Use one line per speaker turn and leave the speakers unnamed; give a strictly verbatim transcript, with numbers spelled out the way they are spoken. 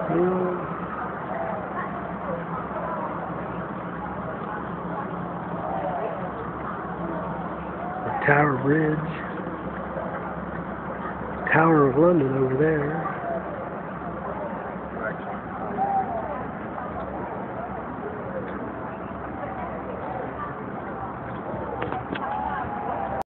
Hill. The Tower Bridge. Tower of London over there.